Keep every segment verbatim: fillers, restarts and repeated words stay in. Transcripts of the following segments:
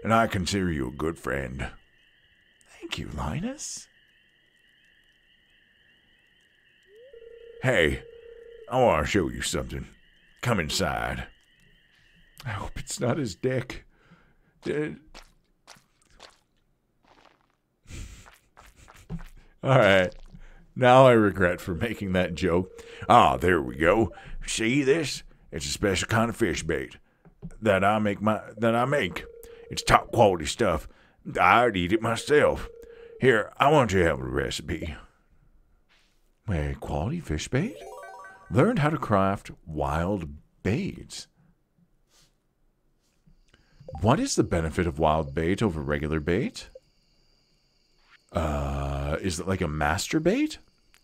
and I consider you a good friend. Thank you, Linus. Hey, I want to show you something. Come inside. I hope it's not his dick. Uh, Alright. Now I regret for making that joke. Ah, there we go. See this? It's a special kind of fish bait that I make my that I make. It's top quality stuff. I'd eat it myself. Here, I want you to have a recipe. Wait, quality fish bait? Learned how to craft wild baits. What is the benefit of wild bait over regular bait? Uh, is it like a master bait?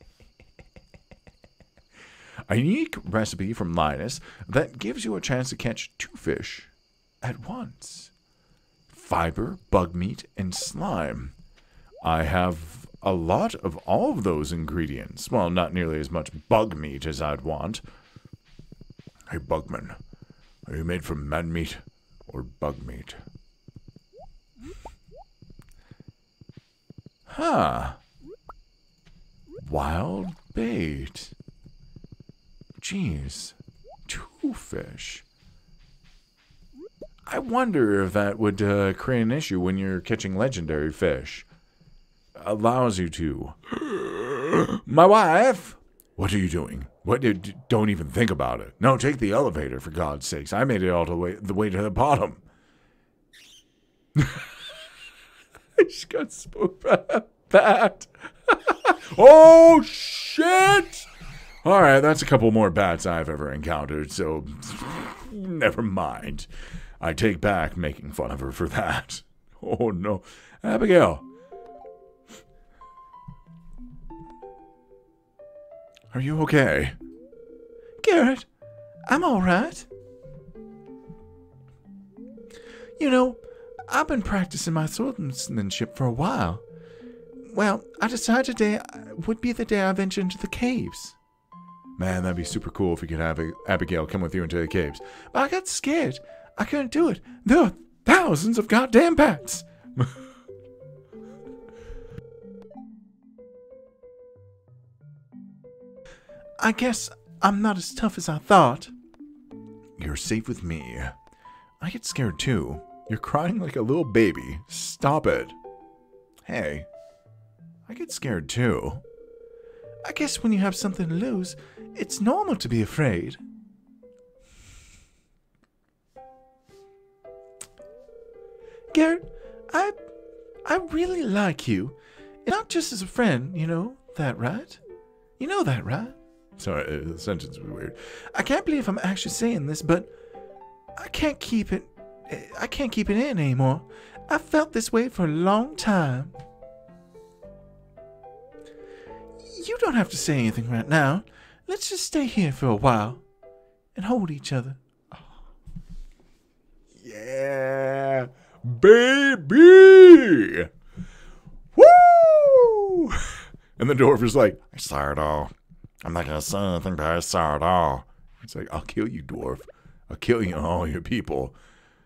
A unique recipe from Linus that gives you a chance to catch two fish at once. Fiber, bug meat, and slime. I have a lot of all of those ingredients. Well, not nearly as much bug meat as I'd want. Hey, Bugman, are you made from man meat or bug meat? Huh. Wild bait. Jeez. Two fish. I wonder if that would uh, create an issue when you're catching legendary fish. Allows you to. My wife! What are you doing? What did? Don't even think about it. No, take the elevator, for God's sakes. I made it all the way, the way to the bottom. I just got spooked by that. Oh, shit! Alright, that's a couple more bats I've ever encountered, so never mind. I take back making fun of her for that. Oh, no. Abigail. Are you okay? Garett, I'm all right. You know, I've been practicing my swordsmanship for a while. Well, I decided today would be the day I venture into the caves. Man, that'd be super cool if you could have Abigail come with you into the caves. But I got scared. I couldn't do it. There are thousands of goddamn bats. I guess I'm not as tough as I thought. You're safe with me. I get scared too. You're crying like a little baby. Stop it. Hey, I get scared too. I guess when you have something to lose, it's normal to be afraid. Garett, I, I really like you. Not just as a friend, you know that, right? You know that, right? Sorry, the sentence was weird. I can't believe I'm actually saying this, but I can't keep it. I can't keep it in anymore. I've felt this way for a long time. You don't have to say anything right now. Let's just stay here for a while and hold each other. Oh. Yeah, baby! Woo! And the dwarf is like, I saw it all. I'm not going to say anything, but I saw it all. It's like, I'll kill you, dwarf. I'll kill you and all your people.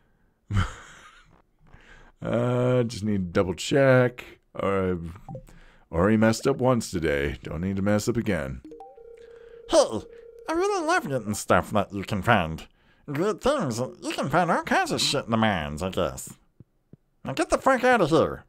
uh, just need to double check. Uh, already messed up once today. Don't need to mess up again. Hey, I really love getting stuff that you can find. Good things. You can find all kinds of shit in the mines, I guess. Now get the fuck out of here.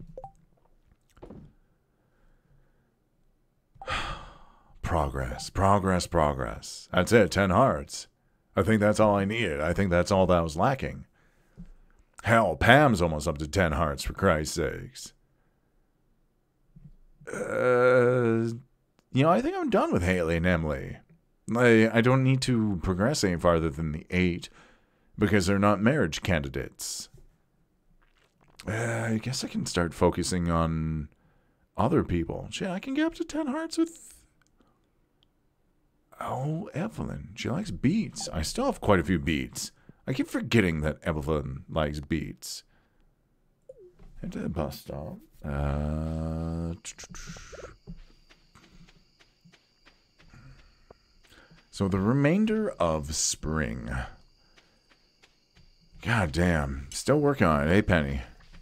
Progress, progress, progress. That's it, ten hearts. I think that's all I needed. I think that's all that was lacking. Hell, Pam's almost up to ten hearts, for Christ's sakes. Uh, you know, I think I'm done with Haley and Emily. I, I don't need to progress any farther than the eight, because they're not marriage candidates. Uh, I guess I can start focusing on other people. Shit, I can get up to ten hearts with... Oh, Evelyn. She likes beets. I still have quite a few beets. I keep forgetting that Evelyn likes beets. Head to the bus stop. Uh, so the remainder of spring. God damn. Still working on it, eh, Penny?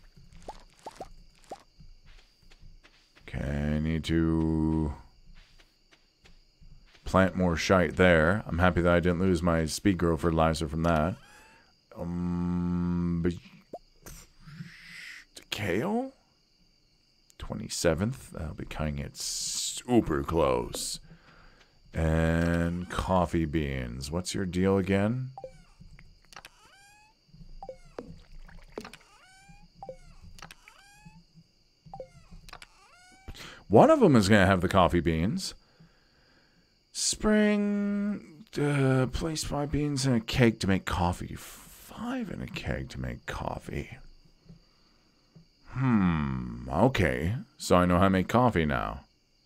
Okay, I need to plant more shite there. I'm happy that I didn't lose my speed grow fertilizer from that. Um, but the kale? twenty-seventh. I'll be cutting it super close. And coffee beans. What's your deal again? One of them is going to have the coffee beans. Spring, uh, place five beans in a keg to make coffee. Five in a keg to make coffee. Hmm, okay. So I know how to make coffee now.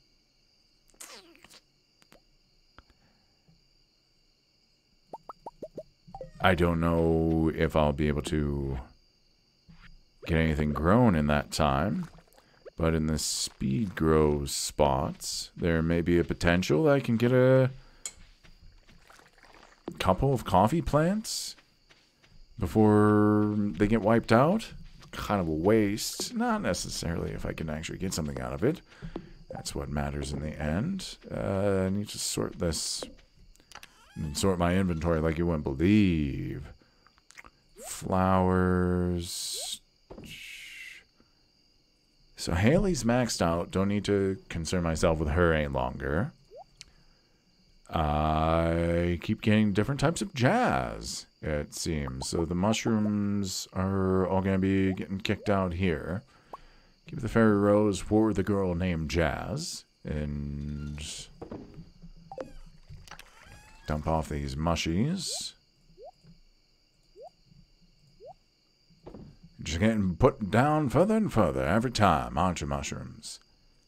I don't know if I'll be able to get anything grown in that time. But in the speed grow spots, there may be a potential that I can get a couple of coffee plants before they get wiped out. Kind of a waste. Not necessarily if I can actually get something out of it. That's what matters in the end. Uh, I need to sort this. And sort my inventory like you wouldn't believe. Flowers. So Haley's maxed out. Don't need to concern myself with her any longer. I keep getting different types of jazz, it seems. So the mushrooms are all going to be getting kicked out here. Keep the fairy rose for the girl named Jazz. And dump off these mushies. Just getting put down further and further every time, aren't you, mushrooms?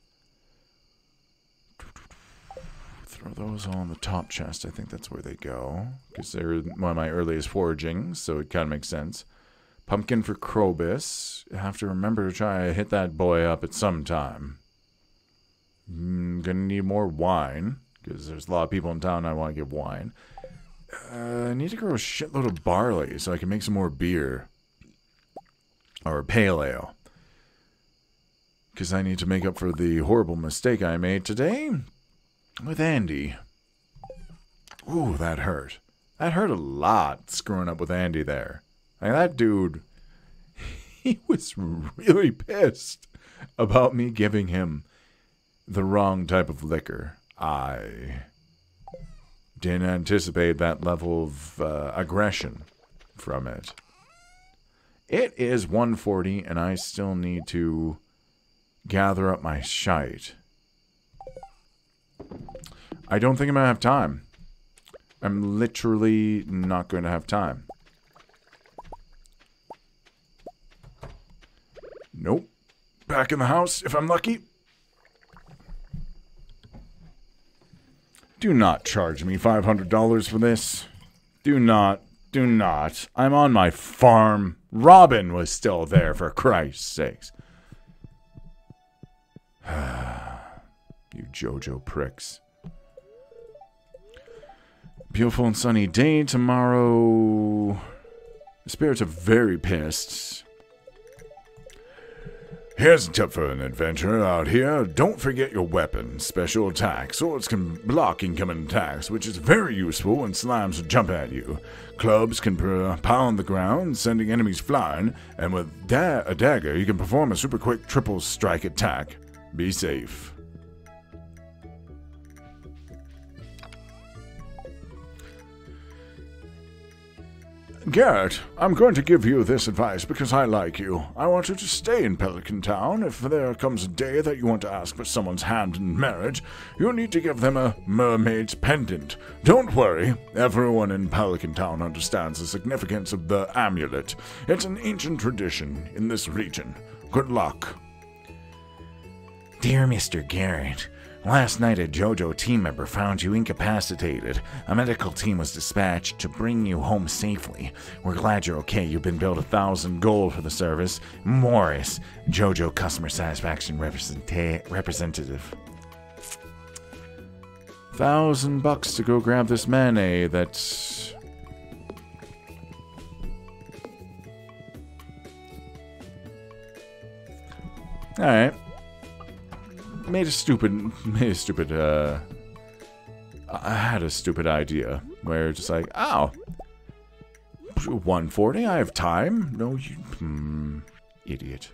Throw those all in the top chest. I think that's where they go. Because they're one of my earliest foragings, so it kind of makes sense. Pumpkin for Krobus. I have to remember to try to hit that boy up at some time. Mm, gonna need more wine, because there's a lot of people in town I want to give wine. Uh, I need to grow a shitload of barley so I can make some more beer. Or pale ale. Because I need to make up for the horrible mistake I made today with Andy. Ooh, that hurt. That hurt a lot, screwing up with Andy there. Like, that dude, he was really pissed about me giving him the wrong type of liquor. I didn't anticipate that level of uh, aggression from it. It is one forty, and I still need to gather up my shite. I don't think I'm going to have time. I'm literally not going to have time. Nope. Back in the house, if I'm lucky. Do not charge me five hundred dollars for this. Do not. Do not. I'm on my farm. Robin was still there, for Christ's sakes. You JoJo pricks. Beautiful and sunny day tomorrow. The spirits are very pissed. Here's a tip for an adventurer out here. Don't forget your weapon. Special attack. Swords can block incoming attacks, which is very useful when slimes jump at you. Clubs can pound the ground, sending enemies flying. And with da a dagger, you can perform a super quick triple strike attack. Be safe. Garrett, I'm going to give you this advice because I like you. I want you to stay in Pelican Town. If there comes a day that you want to ask for someone's hand in marriage, you need to give them a mermaid's pendant. Don't worry, everyone in Pelican Town understands the significance of the amulet. It's an ancient tradition in this region. Good luck. Dear Mister Garrett, last night a JoJo team member found you incapacitated. A medical team was dispatched to bring you home safely. We're glad you're okay. You've been billed a thousand gold for the service. Morris, JoJo customer satisfaction representa- representative. Thousand bucks to go grab this mayonnaise that's Alright. Made a stupid, made a stupid, uh... I had a stupid idea where just like, oh, one forty, I have time. No, you, hmm, idiot.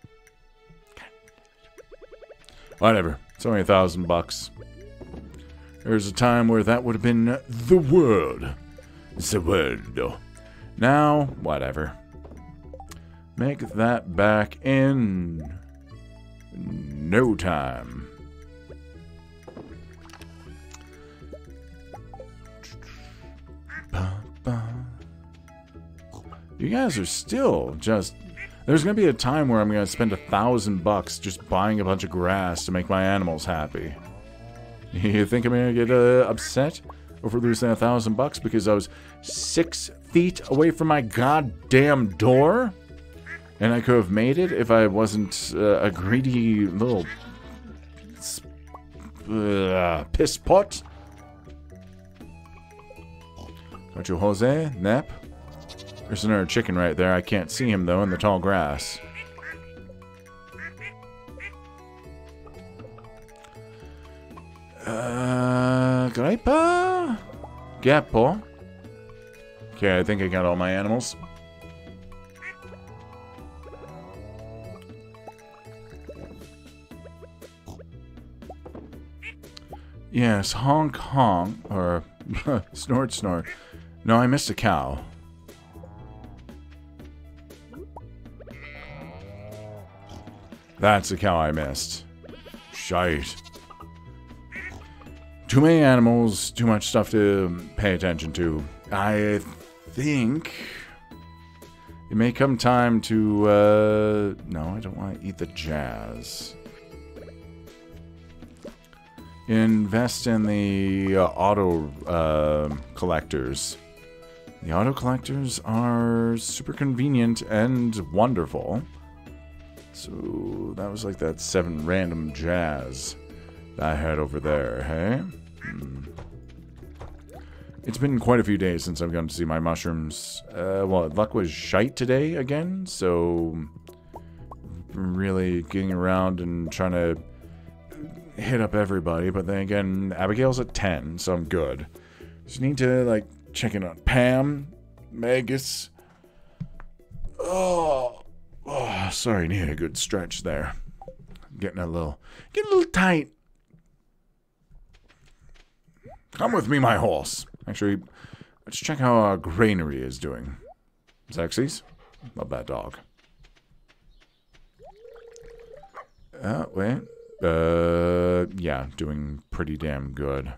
Whatever. It's only a thousand bucks. There's a time where that would have been the world. The world. Now, whatever. Make that back in no time. You guys are still just... There's going to be a time where I'm going to spend a thousand bucks just buying a bunch of grass to make my animals happy. You think I'm going to get uh, upset over losing a thousand bucks because I was six feet away from my goddamn door? And I could have made it if I wasn't uh, a greedy little uh, piss pot? Got you, Jose? Nap? There's another chicken right there. I can't see him, though, in the tall grass. Uh, Graipa? Gapo? Okay, I think I got all my animals. Yes, honk honk, or snort snort. No, I missed a cow. That's the cow I missed. Shite. Too many animals, too much stuff to pay attention to. I think it may come time to, uh... No, I don't want to eat the jazz. Invest in the uh, auto uh, collectors. The auto collectors are super convenient and wonderful. So that was like that seven random jazz that I had over there, hey? Hmm. It's been quite a few days since I've gone to see my mushrooms. Uh, well, luck was shite today again, so really getting around and trying to hit up everybody. But then again, Abigail's at ten, so I'm good. Just need to, like, check in on Pam, Magus. Oh... Oh, sorry, need a good stretch there. Getting a little, getting a little tight. Come with me, my horse. Actually, let's check how our granary is doing. Xerxes? Love that dog. Uh, wait. Uh, yeah, doing pretty damn good.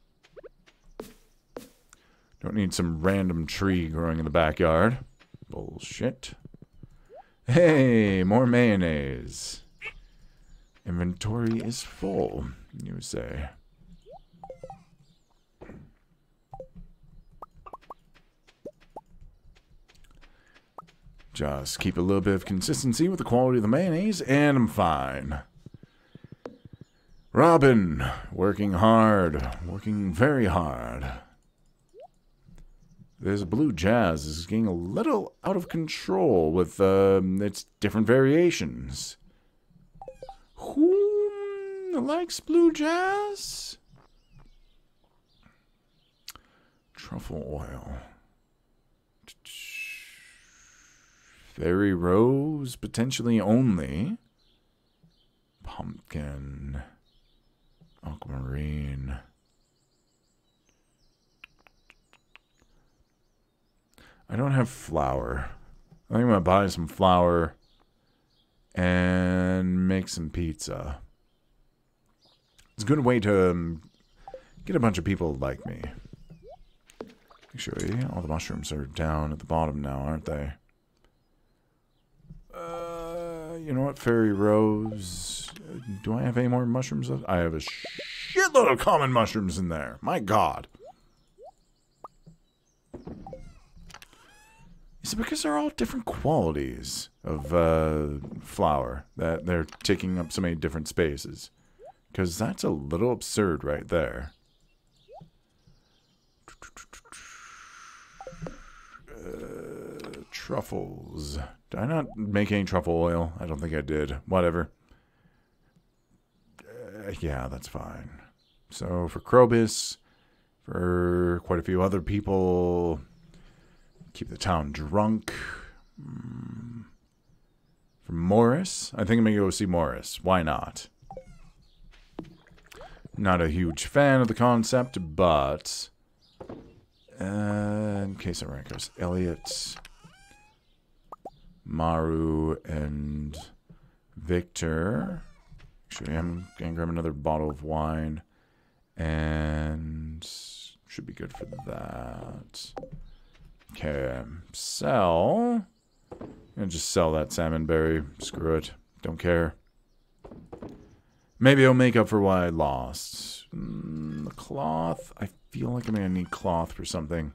Don't need some random tree growing in the backyard. Bullshit. Hey, more mayonnaise. Inventory is full, you say. Just keep a little bit of consistency with the quality of the mayonnaise, and I'm fine. Robin, working hard. Working very hard. This blue jazz is getting a little out of control with um, its different variations. Who likes blue jazz? Truffle oil. Fairy rose, potentially only. Pumpkin. Aquamarine. I don't have flour. I think I'm going to buy some flour and make some pizza. It's a good way to um, get a bunch of people like me. Actually, all the mushrooms are down at the bottom now, aren't they? Uh, you know what? Fairy rose. Do I have any more mushrooms left? I have a shitload of common mushrooms in there. My God. Is it because they're all different qualities of uh, flour that they're taking up so many different spaces? Because that's a little absurd right there. Uh, truffles. Did I not make any truffle oil? I don't think I did. Whatever. uh, yeah, that's fine. So for Krobus, for quite a few other people, keep the town drunk. Mm. For Morris, I think I'm going to go see Morris. Why not? Not a huge fan of the concept, but... Uh, in case of rankers, Elliot, Maru, and Victor. Actually, I'm going to grab another bottle of wine. And should be good for that. Okay, sell. I'm going to just sell that salmon berry. Screw it. Don't care. Maybe I'll make up for what I lost. Mm, the cloth. I feel like I'm going to need cloth for something.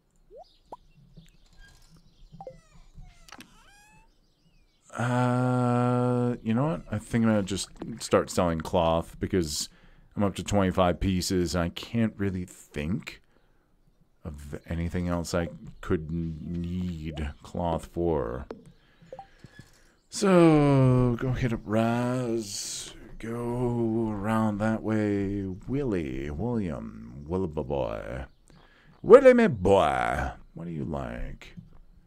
Uh, you know what? I think I'm going to just start selling cloth because I'm up to twenty-five pieces. And I can't really think of anything else I could need cloth for. So, go hit up Raz. Go around that way. Willie, William, Willie boy. Willie me boy. What do you like?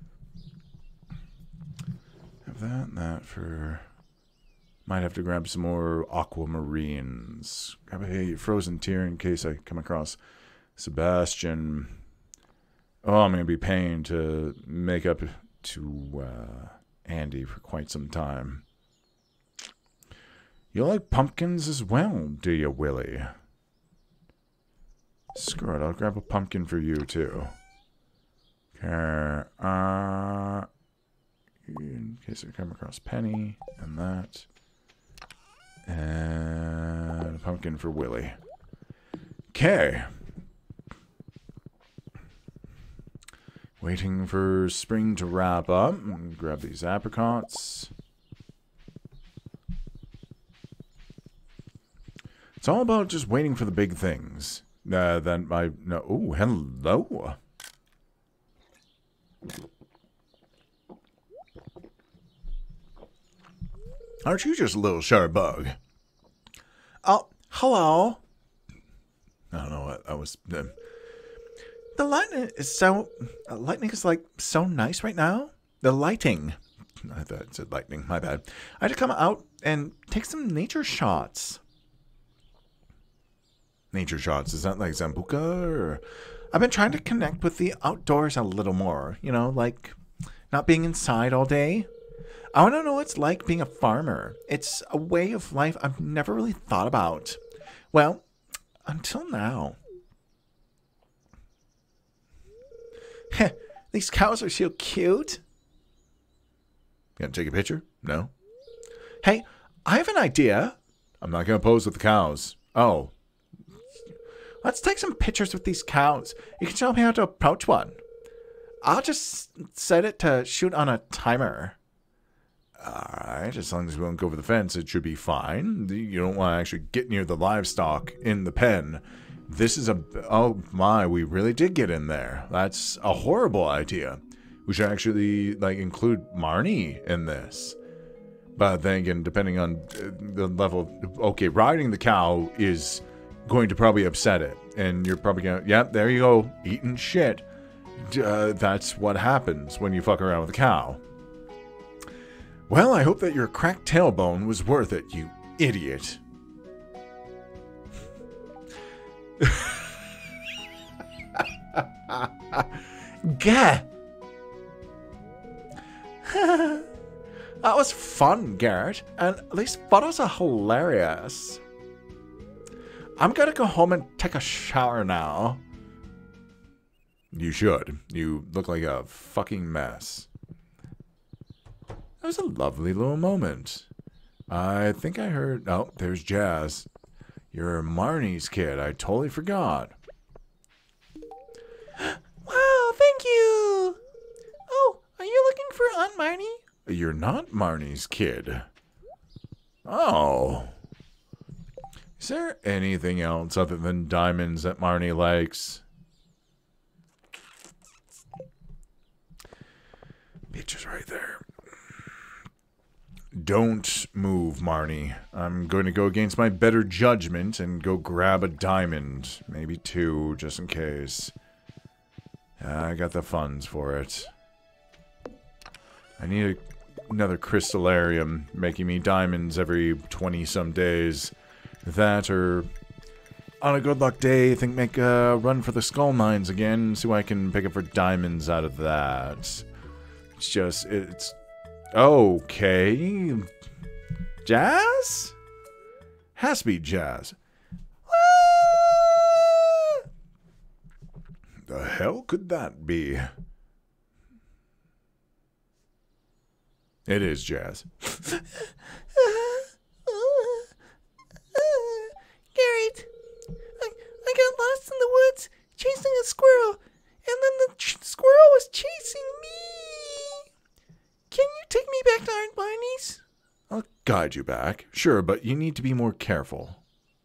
Have that and that for... Might have to grab some more aquamarines. Grab a frozen tear in case I come across Sebastian. Oh, I'm going to be paying to make up to uh, Andy for quite some time. You like pumpkins as well, do you, Willie? Screw it, I'll grab a pumpkin for you, too. Okay, uh... in case I come across Penny, and that. And a pumpkin for Willie. Okay. Waiting for spring to wrap up. Grab these apricots. It's all about just waiting for the big things. Uh, then I no. Oh, hello. Aren't you just a little sharp bug? Oh, hello. I don't know what I was. Uh, The lightning is so... Uh, lightning is, like, so nice right now. The lighting. I thought it said lightning. My bad. I had to come out and take some nature shots. Nature shots. Is that like Zambuca or... I've been trying to connect with the outdoors a little more. You know, like not being inside all day. I want to know what it's like being a farmer. It's a way of life I've never really thought about. Well, until now. These cows are so cute. Gonna take a picture? No. Hey, I have an idea. I'm not gonna pose with the cows. Oh. Let's take some pictures with these cows. You can show me how to approach one. I'll just set it to shoot on a timer. Alright, as long as we won't go over the fence, it should be fine. You don't want to actually get near the livestock in the pen. This is a... Oh my, we really did get in there. That's a horrible idea. We should actually, like, include Marnie in this. But then again, depending on the level... Okay, riding the cow is going to probably upset it. And you're probably going to... Yep, there you go. Eating shit. Uh, that's what happens when you fuck around with a cow. Well, I hope that your cracked tailbone was worth it, you idiot. Gah! That was fun, Garrett, and these photos are hilarious. I'm gonna go home and take a shower now. You should. You look like a fucking mess. That was a lovely little moment. I think I heard... Oh, there's Jazz. You're Marnie's kid. I totally forgot. Wow, thank you. Oh, are you looking for Aunt Marnie? You're not Marnie's kid. Oh. Is there anything else other than diamonds that Marnie likes? Picture's right there. Don't move, Marnie. I'm going to go against my better judgment and go grab a diamond. Maybe two, just in case. I got the funds for it. I need a, another crystallarium, making me diamonds every twenty-some days. That, or on a good luck day, I think make a run for the skull mines again, see what I can pick up for diamonds out of that. It's just, it's... Okay. Jazz? Has to be Jazz. The hell could that be? It is Jazz. Garett, I, I got lost in the woods chasing a squirrel, and then the ch- squirrel was chasing me. Can you take me back to Aunt Barney's? I'll guide you back. Sure, but you need to be more careful.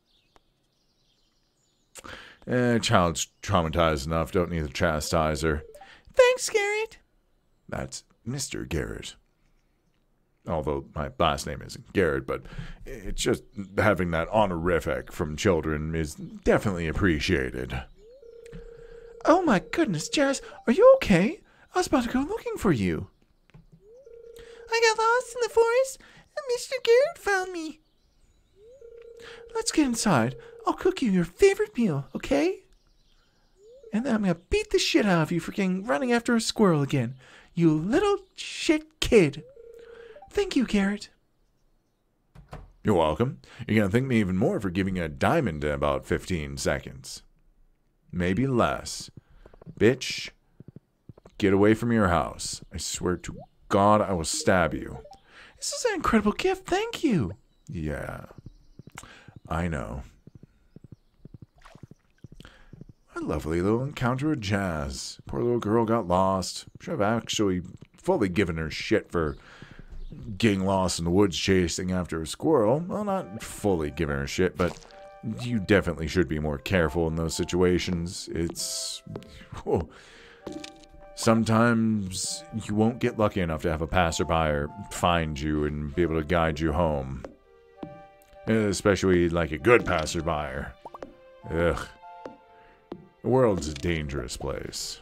Eh, child's traumatized enough. Don't need to chastise her. Thanks, Garett. That's Mister Garrett. Although my last name isn't Garrett, but it's just having that honorific from children is definitely appreciated. Oh my goodness, Jazz, are you okay? I was about to go looking for you. I got lost in the forest, and Mister Garett found me. Let's get inside. I'll cook you your favorite meal, okay? And then I'm gonna beat the shit out of you for getting running after a squirrel again. You little shit kid. Thank you, Garett. You're welcome. You're gonna thank me even more for giving you a diamond in about fifteen seconds. Maybe less. Bitch, get away from your house. I swear to God I will stab you. This is an incredible gift. Thank you. Yeah, I know. A lovely little encounter with Jazz. Poor little girl got lost. Should have actually fully given her shit for getting lost in the woods chasing after a squirrel. Well, not fully giving her shit, but you definitely should be more careful in those situations. It's... Whoa. Sometimes you won't get lucky enough to have a passerby find you and be able to guide you home. Especially like a good passerby. Ugh. The world's a dangerous place.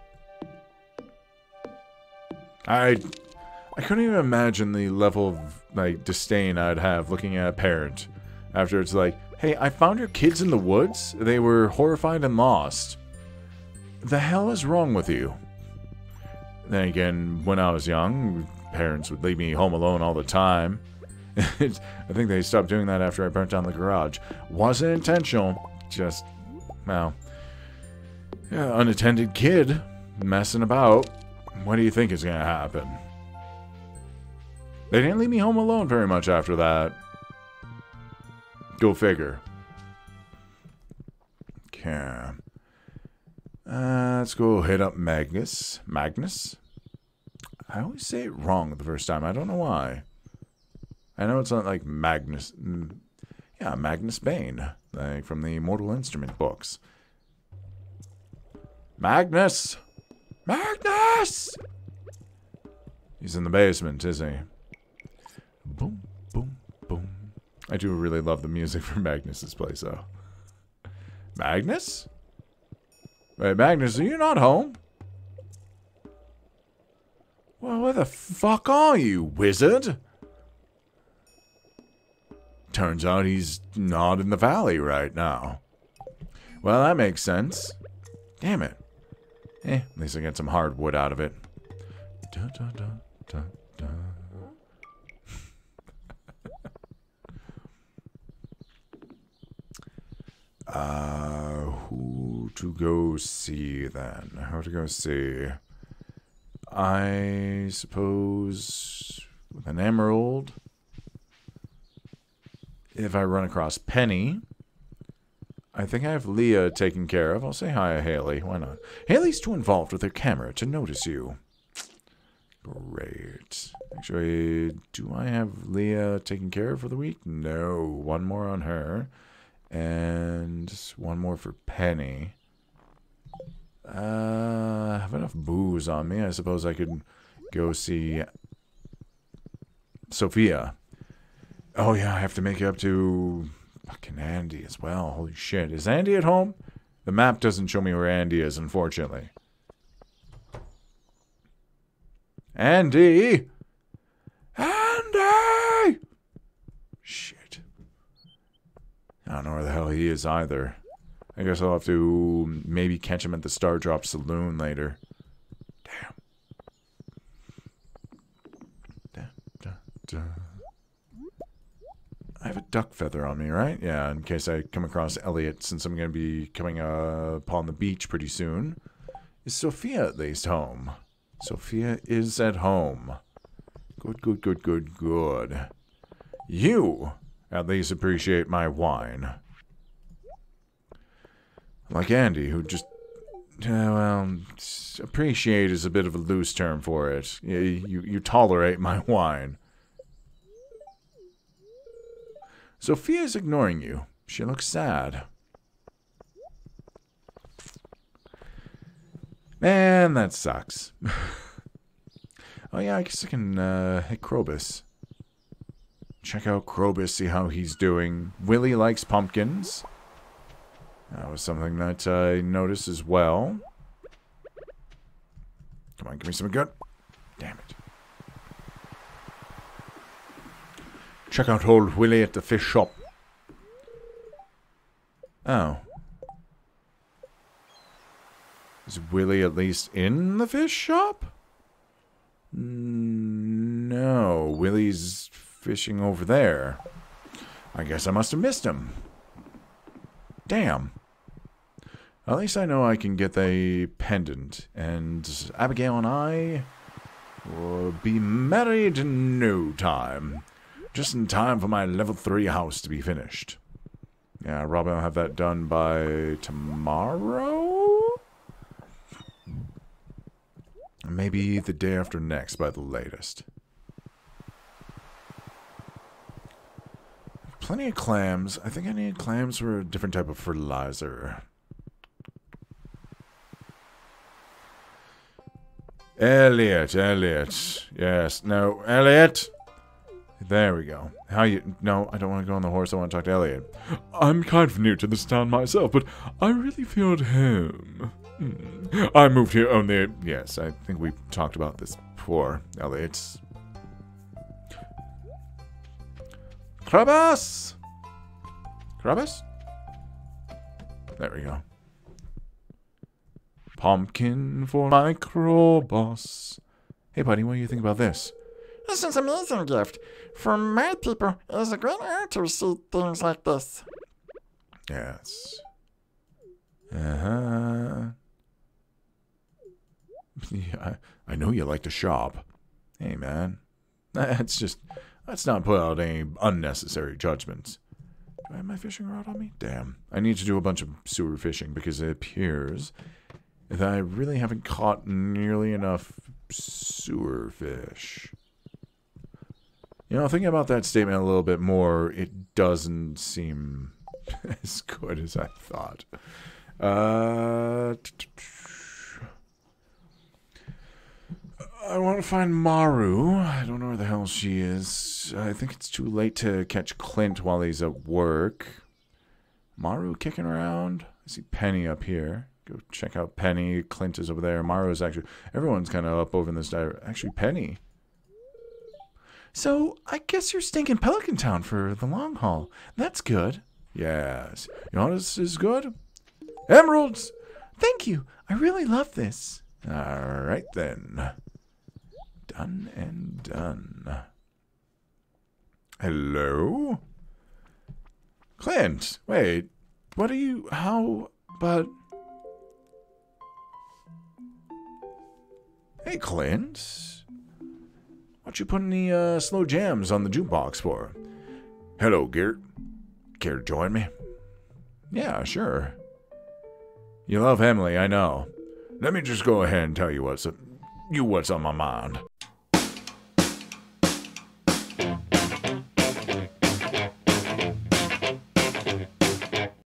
I... I couldn't even imagine the level of, like, disdain I'd have looking at a parent after it's like, hey, I found your kids in the woods. They were horrified and lost. The hell is wrong with you? Then again, when I was young, parents would leave me home alone all the time. I think they stopped doing that after I burnt down the garage. Wasn't intentional, just, well, yeah, unattended kid messing about. What do you think is going to happen? They didn't leave me home alone very much after that. Go figure. Okay. Uh, let's go hit up Magnus. Magnus? I always say it wrong the first time. I don't know why. I know it's not like Magnus. Yeah, Magnus Bane. Like from the Mortal Instrument books. Magnus! Magnus! He's in the basement, isn't he? Boom, boom, boom. I do really love the music from Magnus's place, though. Magnus? Wait, Magnus, are you not home? Well, where the fuck are you, wizard? Turns out he's not in the valley right now. Well, that makes sense. Damn it. Eh, at least I get some hardwood out of it. Da, da, da, da, da. Uh, who to go see then? Who to go see? I suppose with an emerald. If I run across Penny, I think I have Leah taken care of. I'll say hi to Haley. Why not? Haley's too involved with her camera to notice you. Great. Actually, do I have Leah taken care of for the week? No. One more on her. And one more for Penny. Uh, I have enough booze on me. I suppose I could go see Sophia. Oh, yeah, I have to make it up to fucking Andy as well. Holy shit. Is Andy at home? The map doesn't show me where Andy is, unfortunately. Andy! Andy! Shit. I don't know where the hell he is either. I guess I'll have to maybe catch him at the Star Drop Saloon later. Damn. Da, da, da. I have a duck feather on me, right? Yeah, in case I come across Elliot, since I'm going to be coming uh, upon the beach pretty soon. Is Sophia at least home? Sophia is at home. Good, good, good, good, good. You at least appreciate my wine. Like Andy, who just... Uh, well, appreciate is a bit of a loose term for it. You, you, you tolerate my wine. Sophia's ignoring you. She looks sad. Man, that sucks. Oh yeah, I guess I can uh, hit Krobus. Check out Krobus, see how he's doing. Willie likes pumpkins. That was something that I noticed as well. Come on, give me something good. Damn it. Check out old Willie at the fish shop. Oh. Is Willie at least in the fish shop? No, Willie's fishing over there. I guess I must have missed him. Damn. At least I know I can get the pendant, and Abigail and I will be married in no time. Just in time for my level three house to be finished. Yeah, Robin will have that done by tomorrow? Maybe the day after next by the latest. Plenty of clams. I think I need clams for a different type of fertilizer. Elliot, Elliot. Yes, no, Elliot. There we go. How you... No, I don't want to go on the horse. I want to talk to Elliot. I'm kind of new to this town myself, but I really feel at home. Hmm. I moved here only... Yes, I think we talked about this before, Elliot. Krabus! Krabus? There we go. Pumpkin for my Krobus. Hey, buddy, what do you think about this? This is an amazing gift. For my people, it is a great honor to receive things like this. Yes. Uh-huh. Yeah, I, I know you like to shop. Hey, man. That's just... Let's not put out any unnecessary judgments. Do I have my fishing rod on me? Damn. I need to do a bunch of sewer fishing because it appears that I really haven't caught nearly enough sewer fish. You know, thinking about that statement a little bit more, it doesn't seem as good as I thought. Uh... I want to find Maru. I don't know where the hell she is. I think it's too late to catch Clint while he's at work. Maru kicking around. I see Penny up here. Go check out Penny. Clint is over there. Maru's actually... Everyone's kind of up over in this direction. Actually, Penny. So, I guess you're staying in Pelican Town for the long haul. That's good. Yes. You know what else is good? Emeralds! Thank you. I really love this. All right, then. Done and done. Hello? Clint, wait. What are you... How... But... Hey, Clint. What you putting the uh, slow jams on the jukebox for? Hello, Garett. Care to join me? Yeah, sure. You love Emily, I know. Let me just go ahead and tell you what's... You what's on my mind.